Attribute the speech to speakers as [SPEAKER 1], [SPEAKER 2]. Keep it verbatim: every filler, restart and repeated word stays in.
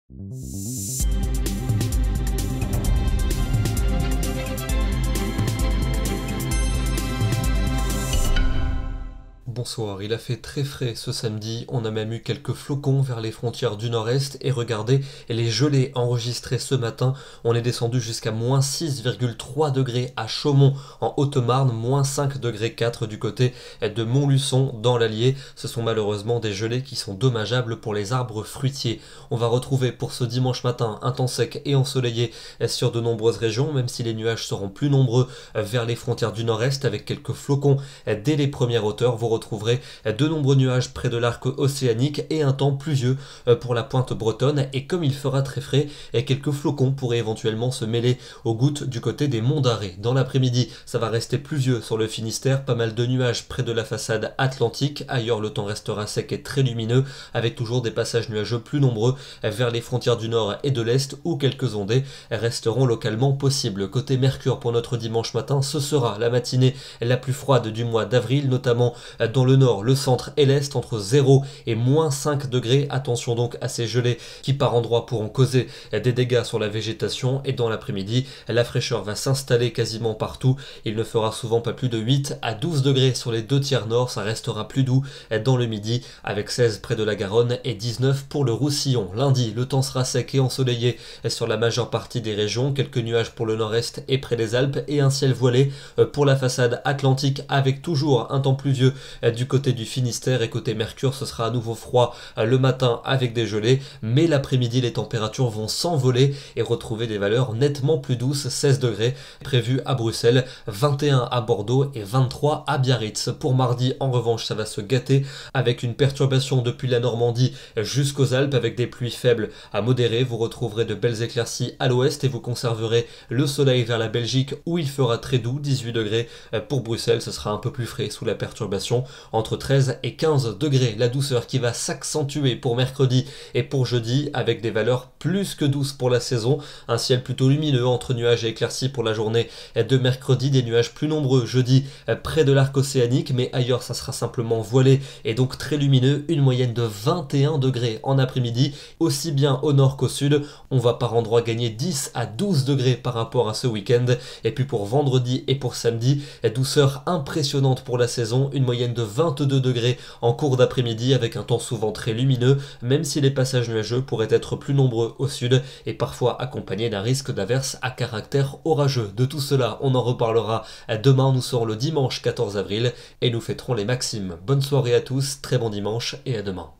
[SPEAKER 1] Bonsoir, il a fait très frais ce samedi, on a même eu quelques flocons vers les frontières du nord-est et regardez les gelées enregistrées ce matin, on est descendu jusqu'à moins six virgule trois degrés à Chaumont en Haute-Marne, moins cinq degrés quatre du côté de Montluçon dans l'Allier. Ce sont malheureusement des gelées qui sont dommageables pour les arbres fruitiers. On va retrouver pour ce dimanche matin un temps sec et ensoleillé sur de nombreuses régions, même si les nuages seront plus nombreux vers les frontières du nord-est avec quelques flocons dès les premières hauteurs. Vous retrouverez de nombreux nuages près de l'arc océanique et un temps pluvieux pour la pointe bretonne, et comme il fera très frais, quelques flocons pourraient éventuellement se mêler aux gouttes du côté des monts d'Arrée. Dans l'après-midi, ça va rester pluvieux sur le Finistère, pas mal de nuages près de la façade atlantique. Ailleurs, le temps restera sec et très lumineux avec toujours des passages nuageux plus nombreux vers les frontières du nord et de l'est où quelques ondées resteront localement possibles. Côté Mercure pour notre dimanche matin, ce sera la matinée la plus froide du mois d'avril, notamment dans le nord, le centre et l'est, entre zéro et moins cinq degrés. Attention donc à ces gelées qui par endroits pourront causer des dégâts sur la végétation, et dans l'après-midi, la fraîcheur va s'installer quasiment partout. Il ne fera souvent pas plus de huit à douze degrés sur les deux tiers nord, ça restera plus doux dans le midi avec seize près de la Garonne et dix-neuf pour le Roussillon. Lundi, le temps sera sec et ensoleillé sur la majeure partie des régions, quelques nuages pour le nord-est et près des Alpes et un ciel voilé pour la façade atlantique avec toujours un temps pluvieux du côté du Finistère, et côté Mercure ce sera à nouveau froid le matin avec des gelées, mais l'après-midi les températures vont s'envoler et retrouver des valeurs nettement plus douces, seize degrés prévus à Bruxelles, vingt et un à Bordeaux et vingt-trois à Biarritz. Pour mardi en revanche ça va se gâter avec une perturbation depuis la Normandie jusqu'aux Alpes avec des pluies faibles à modérées. Vous retrouverez de belles éclaircies à l'ouest et vous conserverez le soleil vers la Belgique où il fera très doux, dix-huit degrés pour Bruxelles, ce sera un peu plus frais sous la perturbation, entre treize et quinze degrés. La douceur qui va s'accentuer pour mercredi et pour jeudi avec des valeurs plus que douces pour la saison. Un ciel plutôt lumineux entre nuages et éclaircies pour la journée de mercredi, des nuages plus nombreux jeudi près de l'arc océanique, mais ailleurs ça sera simplement voilé et donc très lumineux. Une moyenne de vingt et un degrés en après-midi, aussi bien au nord qu'au sud. On va par endroits gagner dix à douze degrés par rapport à ce week-end. Et puis pour vendredi et pour samedi, douceur impressionnante pour la saison, une moyenne de vingt-deux degrés en cours d'après-midi avec un temps souvent très lumineux, même si les passages nuageux pourraient être plus nombreux au sud et parfois accompagnés d'un risque d'averse à caractère orageux. De tout cela, on en reparlera demain. Nous serons le dimanche quatorze avril et nous fêterons les maximes. Bonne soirée à tous, très bon dimanche et à demain.